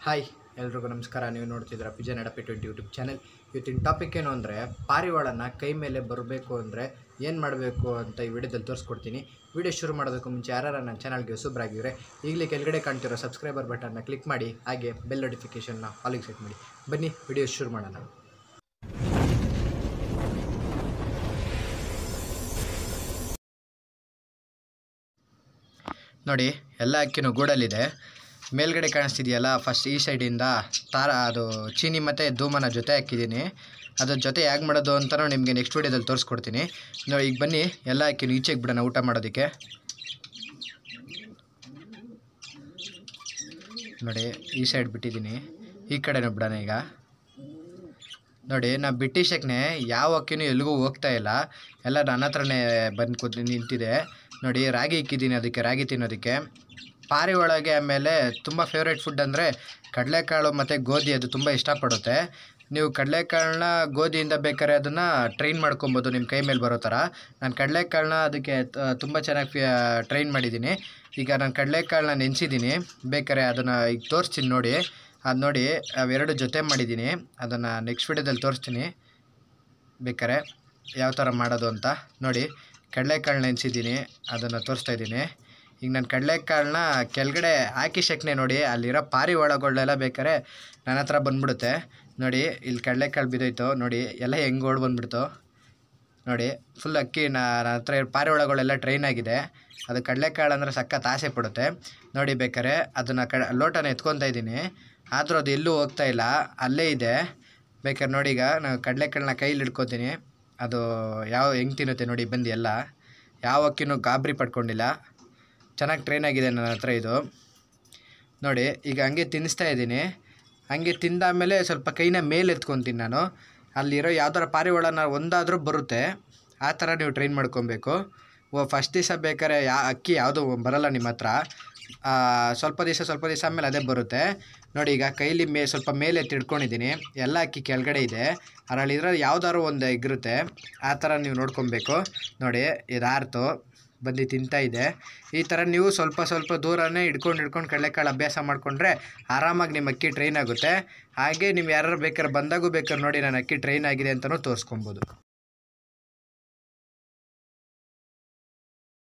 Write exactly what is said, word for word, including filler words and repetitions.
Hi ಎಲ್ರಿಗೂ ನಮಸ್ಕಾರ. ನೀವು ನೋಡ್ತಿದ್ದೀರಾ ಪಿಜನ್ ಎಡಪಿ ಟ್ವೆಂಟಿ ಯೂಟ್ಯೂಬ್ ಚಾನಲ್. ಇವತ್ತಿನ ಟಾಪಿಕ್ ಏನು ಅಂದರೆ, ಪಾರಿವಾಳನ ಕೈ ಮೇಲೆ ಬರಬೇಕು ಅಂದರೆ ಏನು ಮಾಡಬೇಕು ಅಂತ ಈ ವಿಡಿಯೋದಲ್ಲಿ ತೋರಿಸ್ಕೊಡ್ತೀನಿ. ವಿಡಿಯೋ ಶುರು ಮಾಡೋದಕ್ಕೂ ಮುಂಚೆ ಯಾರು ನನ್ನ ಚಾನಲ್ಗೆ ಹೊಸಬ್ರಾಗಿದ್ದರೆ ಈಗಲೇ ಕೆಳಗಡೆ ಕಾಣ್ತಿರೋ ಸಬ್ಸ್ಕ್ರೈಬರ್ ಬಟನ್ನ ಕ್ಲಿಕ್ ಮಾಡಿ, ಹಾಗೆ ಬೆಲ್ ನೋಟಿಫಿಕೇಷನ್ನ ಆಲಿಗೆ ಸೆಟ್ ಮಾಡಿ. ಬನ್ನಿ ವಿಡಿಯೋ ಶುರು ಮಾಡೋಣ. ನೋಡಿ, ಎಲ್ಲ ಅಕ್ಕಿನೂ ಗೂಡಲ್ಲಿದೆ. ಮೇಲ್ಗಡೆ ಕಾಣಿಸ್ತಿದೆಯಲ್ಲ, ಫಸ್ಟ್ ಈ ಸೈಡಿಂದ ತಾರ ಅದು ಚೀನಿ ಮತ್ತು ಧೂಮನ ಜೊತೆ ಹಾಕಿದ್ದೀನಿ. ಅದ್ರ ಜೊತೆ ಹೇಗೆ ಮಾಡೋದು ಅಂತಲೂ ನಿಮಗೆ ನೆಕ್ಸ್ಟ್ ವೀಡಿಯೋದಲ್ಲಿ ತೋರಿಸ್ಕೊಡ್ತೀನಿ. ನೋಡಿ, ಈಗ ಬನ್ನಿ ಎಲ್ಲ ಅಕ್ಕಿನೂ ಈಚೆಗೆ ಬಿಡೋಣ ಊಟ ಮಾಡೋದಕ್ಕೆ. ನೋಡಿ, ಈ ಸೈಡ್ ಬಿಟ್ಟಿದ್ದೀನಿ, ಈ ಕಡೆನೂ ಬಿಡೋಣ. ಈಗ ನೋಡಿ, ನಾ ಬಿಟ್ಟಿಸಕ್ಕೆ ಯಾವ ಅಕ್ಕಿನೂ ಎಲ್ಲಿಗೂ ಹೋಗ್ತಾ ಇಲ್ಲ, ಎಲ್ಲ ನನ್ನ ಹತ್ರನೇ ಬಂದು ಕೂತು ನಿಂತಿದೆ. ನೋಡಿ, ರಾಗಿ ಇಕ್ಕಿದ್ದೀನಿ ಅದಕ್ಕೆ, ರಾಗಿ ತಿನ್ನೋದಕ್ಕೆ. ಪಾರಿವಾಳಗೆ ಆಮೇಲೆ ತುಂಬ ಫೇವ್ರೇಟ್ ಫುಡ್ ಅಂದರೆ ಕಡಲೆಕಾಳು ಮತ್ತು ಗೋಧಿ, ಅದು ತುಂಬ ಇಷ್ಟಪಡುತ್ತೆ. ನೀವು ಕಡಲೆಕಾಳನ್ನ ಗೋಧಿಯಿಂದ ಬೇಕಾದ್ರೆ ಅದನ್ನು ಟ್ರೈನ್ ಮಾಡ್ಕೊಬೋದು ನಿಮ್ಮ ಕೈ ಮೇಲೆ ಬರೋ ಥರ. ನಾನು ಕಡಲೆಕಾಳನ್ನ ಅದಕ್ಕೆ ತುಂಬ ಚೆನ್ನಾಗಿ ಟ್ರೈನ್ ಮಾಡಿದ್ದೀನಿ. ಈಗ ನಾನು ಕಡಲೆಕಾಳನ್ನ ನೆನೆಸಿದ್ದೀನಿ, ಬೇಕಾದ್ರೆ ಅದನ್ನು ಈಗ ತೋರಿಸ್ತೀನಿ ನೋಡಿ. ಅದು ನೋಡಿ, ಅವೆರಡು ಜೊತೆ ಮಾಡಿದ್ದೀನಿ, ಅದನ್ನು ನೆಕ್ಸ್ಟ್ ವಿಡಿಯೋದಲ್ಲಿ ತೋರಿಸ್ತೀನಿ ಬೇಕಾರೆ ಯಾವ ಥರ ಮಾಡೋದು ಅಂತ. ನೋಡಿ, ಕಡಲೆಕಾಳು ನೆನೆಸಿದ್ದೀನಿ, ಅದನ್ನು ತೋರಿಸ್ತಾ ಇದ್ದೀನಿ. ಈಗ ನಾನು ಕಡಲೆಕಾಳನ್ನ ಕೆಳಗಡೆ ಹಾಕಿ ಶಕ್ನೆ ನೋಡಿ, ಅಲ್ಲಿರೋ ಪಾರಿವಾಳಗಳೆಲ್ಲ ಬೇಕಾದ್ರೆ ನನ್ನ ಹತ್ರ ಬಂದ್ಬಿಡುತ್ತೆ. ನೋಡಿ, ಇಲ್ಲಿ ಕಡಲೆಕಾಳು ಬಿದ್ದೋಯ್ತು ನೋಡಿ, ಎಲ್ಲ ಹೆಂಗೆ ಓಡಿ ಬಂದುಬಿಡ್ತು ನೋಡಿ. ಫುಲ್ ಅಕ್ಕಿ ನನ್ನ ಹತ್ರ ಪಾರಿವಾಳಗಳೆಲ್ಲ ಟ್ರೈನ್ ಆಗಿದೆ. ಅದು ಕಡಲೆಕಾಳು ಅಂದರೆ ಸಖತ್ ಆಸೆ ಪಡುತ್ತೆ. ನೋಡಿ, ಬೇಕಾರೆ ಅದನ್ನು ಕ ಲೋಟನ ಎತ್ಕೊತಾ ಇದ್ದೀನಿ, ಆದರೂ ಅದು ಎಲ್ಲೂ ಹೋಗ್ತಾ ಇಲ್ಲ, ಅಲ್ಲೇ ಇದೆ. ಬೇಕಾದ್ರೆ ನೋಡಿ, ಈಗ ನಾನು ಕಡಲೆಕಾಳನ್ನ ಕೈಲಿ ಹಿಡ್ಕೊತೀನಿ, ಅದು ಯಾವ ಹೆಂಗೆ ತಿನ್ನುತ್ತೆ ನೋಡಿ. ಬಂದು ಎಲ್ಲ ಯಾವ ಅಕ್ಕಿನೂ ಗಾಬರಿ ಪಡ್ಕೊಂಡಿಲ್ಲ, ಚೆನ್ನಾಗಿ ಟ್ರೈನ್ ಆಗಿದೆ ನನ್ನ ಹತ್ರ ಇದು. ನೋಡಿ, ಈಗ ಹಂಗೆ ತಿನ್ನಿಸ್ತಾ ಇದ್ದೀನಿ. ಹಂಗೆ ತಿಂದಾದಮೇಲೆ ಸ್ವಲ್ಪ ಕೈನ ಮೇಲೆ ಎತ್ಕೊತೀನಿ ನಾನು. ಅಲ್ಲಿರೋ ಯಾವ್ದಾರ ಪಾರಿವಾಳನ ಒಂದಾದರೂ ಬರುತ್ತೆ, ಆ ಥರ ನೀವು ಟ್ರೈನ್ ಮಾಡ್ಕೊಬೇಕು. ಓ ಫಸ್ಟ್ ದಿವಸ ಬೇಕಾದ್ರೆ ಯಾ ಅಕ್ಕಿ ಯಾವುದೂ ಬರೋಲ್ಲ ನಿಮ್ಮ ಹತ್ರ, ಸ್ವಲ್ಪ ದಿವಸ ಸ್ವಲ್ಪ ದಿವಸ ಆದಮೇಲೆ ಅದೇ ಬರುತ್ತೆ. ನೋಡಿ, ಈಗ ಕೈಲಿ ಮೇ ಸ್ವಲ್ಪ ಮೇಲೆ ತಿಳ್ಕೊಂಡಿದ್ದೀನಿ, ಎಲ್ಲ ಅಕ್ಕಿ ಕೆಳಗಡೆ ಇದೆ, ಅದರಲ್ಲಿದ್ರೆ ಯಾವ್ದಾದ್ರು ಒಂದು ಇಗಿರುತ್ತೆ, ಆ ಥರ ನೀವು ನೋಡ್ಕೊಬೇಕು. ನೋಡಿ, ಇದು ಆರ್ತು ಬಂದು ತಿಂತಾ ಇದೆ. ಈ ಥರ ನೀವು ಸ್ವಲ್ಪ ಸ್ವಲ್ಪ ದೂರನೇ ಹಿಡ್ಕೊಂಡು ಹಿಡ್ಕೊಂಡು ಕಡಲೆಕಾಳು ಅಭ್ಯಾಸ ಮಾಡಿಕೊಂಡ್ರೆ ಆರಾಮಾಗಿ ನಿಮ್ಮ ಅಕ್ಕಿ ಟ್ರೈನ್ ಆಗುತ್ತೆ. ಹಾಗೆ ನೀವು ಯಾರು ಬೇಕಾದ್ರೆ ಬಂದಾಗೂ ಬೇಕಾದ್ರೆ ನೋಡಿ, ನಾನು ಅಕ್ಕಿ ಟ್ರೈನ್ ಆಗಿದೆ ಅಂತಲೂ ತೋರಿಸ್ಕೊಬೋದು.